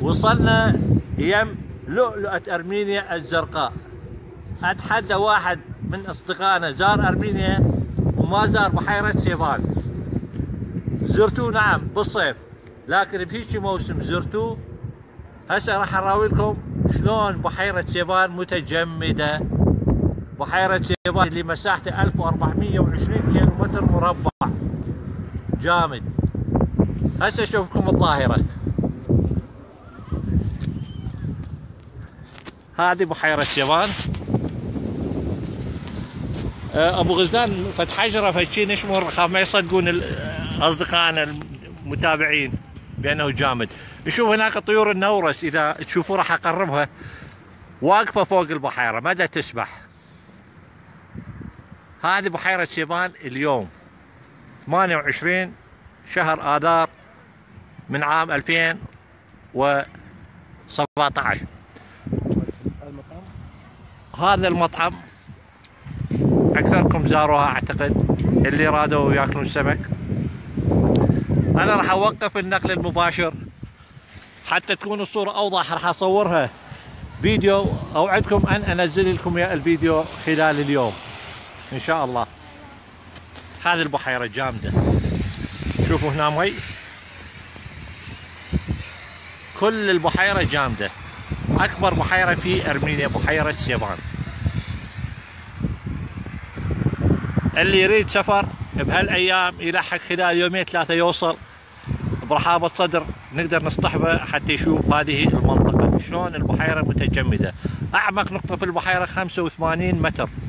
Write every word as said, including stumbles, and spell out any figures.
وصلنا يم لؤلؤة أرمينيا الزرقاء. أتحدى واحد من أصدقائنا زار أرمينيا وما زار بحيرة سيفان. زرتوه نعم بالصيف، لكن بهيجي موسم زرتوه. هسه راح اراوي لكم شلون بحيرة سيفان متجمدة. بحيرة سيفان اللي مساحته ألف وأربعمية وعشرين كيلومتر مربع، جامد. هسه اشوفكم الظاهرة. هذه بحيرة سيفان. ابو غزلان فد حجرة فد شي نشمر خاف ما يصدقون اصدقائنا المتابعين بانه جامد. نشوف هناك طيور النورس، اذا تشوفوا راح اقربها، واقفة فوق البحيرة مدى تسبح. هذه بحيرة سيفان اليوم ثمانية وعشرين شهر آذار من عام ألفين وسبعة عشر. هذا المطعم اكثركم زاروها اعتقد، اللي رادوا ياكلون سمك. انا راح اوقف النقل المباشر حتى تكون الصورة اوضح، راح اصورها فيديو. اوعدكم ان انزل لكم الفيديو خلال اليوم ان شاء الله. هذه البحيرة جامدة، شوفوا هنا مي، كل البحيرة جامدة. اكبر بحيرة في ارمينيا بحيرة سيفان. اللي يريد سفر بهالايام يلحق خلال يومين ثلاثة يوصل برحابة صدر، نقدر نصطحبه حتى يشوف هذه المنطقة شلون البحيرة متجمدة. اعمق نقطة في البحيرة خمسة وثمانين متر.